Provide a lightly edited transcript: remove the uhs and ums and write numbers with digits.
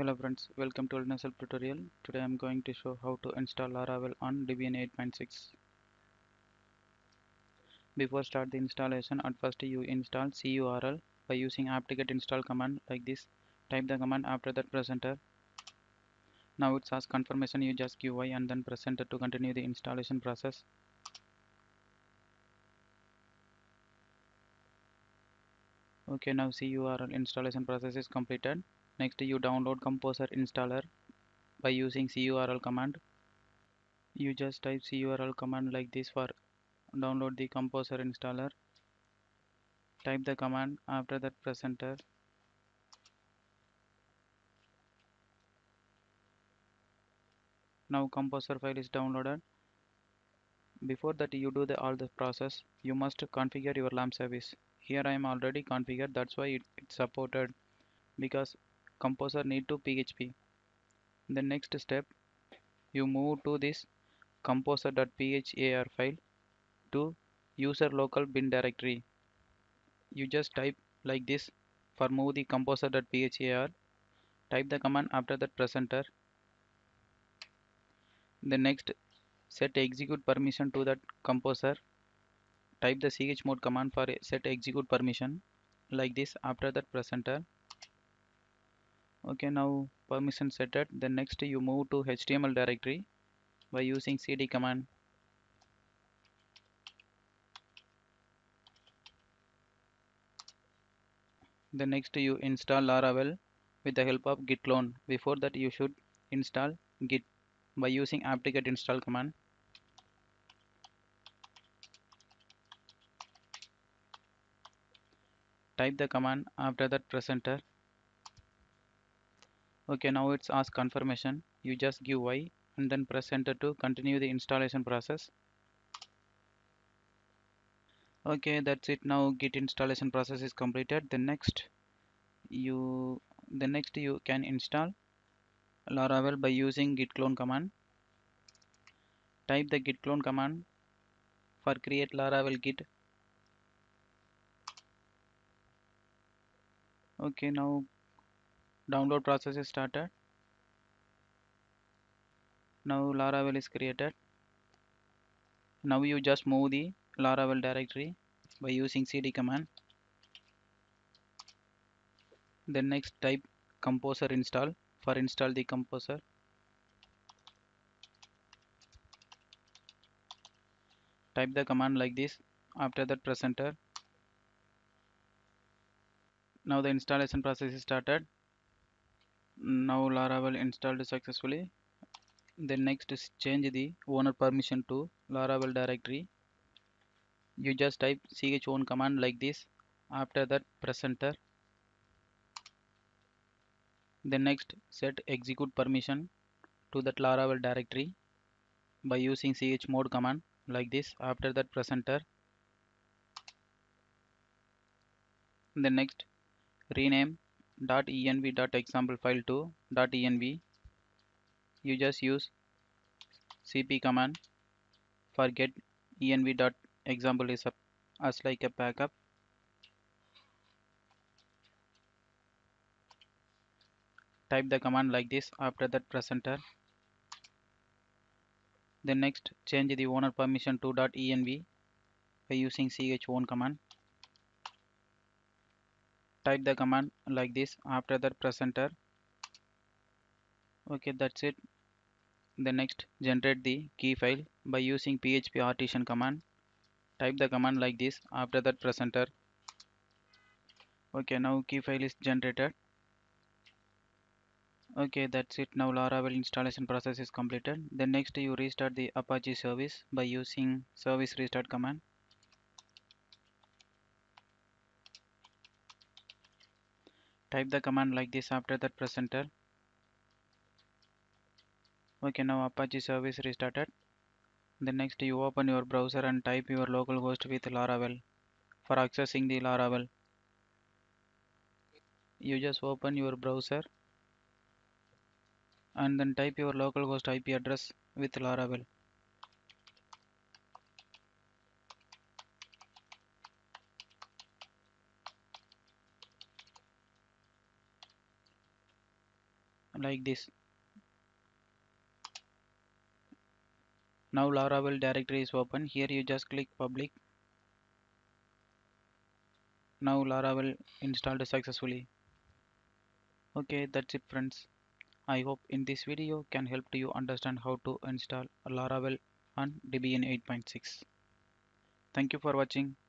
Hello friends, welcome to Linux Help tutorial. Today I am going to show how to install Laravel on Debian 8.6. Before start the installation, at first you install curl by using apt-get install command like this. Type the command, after that press enter. Now it asks confirmation, you just give Y and then press enter to continue the installation process. Okay, now curl installation process is completed. Next you download Composer installer by using curl command. You just type curl command like this for download the Composer installer. Type the command, after that press enter. Now Composer file is downloaded. Before that you do all the process, you must configure your LAMP service. Here I am already configured, that's why it's supported, because Composer need to PHP. The next step, you move to this composer.phar file to user local bin directory. You just type like this for move the composer.phar. Type the command, after that press enter. The next, set execute permission to that composer. Type the chmod command for set execute permission like this, after that press enter. Okay, now permission set it. Then next you move to HTML directory by using cd command. Then next you install Laravel with the help of git clone. Before that you should install git by using apt-get install command. Type the command, after that press enter. Okay, now it's ask confirmation. You just give Y and then press enter to continue the installation process. Okay, that's it. Now git installation process is completed. You the next you can install Laravel by using git clone command. Type the git clone command for create Laravel git. Okay, now download process is started. Now Laravel is created. Now you just move the Laravel directory by using cd command. Then next type composer install for install the composer. Type the command like this, after that press enter. Now the installation process is started. Now Laravel installed successfully. Then next is change the owner permission to Laravel directory. You just type chown command like this, after that press enter. Then next set execute permission to that Laravel directory by using chmod command like this, after that press enter. Then next rename .env.example file to .env. You just use cp command for get env.example is up as like a backup. Type the command like this, after that press enter. Then next change the owner permission to .env by using chown command. Type the command like this, after that press enter. Okay, that's it. Then next generate the key file by using php artisan command. Type the command like this, after that press enter. Okay, now key file is generated. Okay, that's it. Now Laravel installation process is completed. Then next you restart the Apache service by using service restart command. Type the command like this, after that press enter. Okay, now Apache service restarted. Then next you open your browser and type your localhost with Laravel. For accessing the Laravel, you just open your browser and then type your localhost IP address with Laravel. like this. Now Laravel directory is open. Here you just click public. Now Laravel installed successfully. Okay, that's it friends. I hope in this video can help to you understand how to install Laravel on Debian 8.6. Thank you for watching.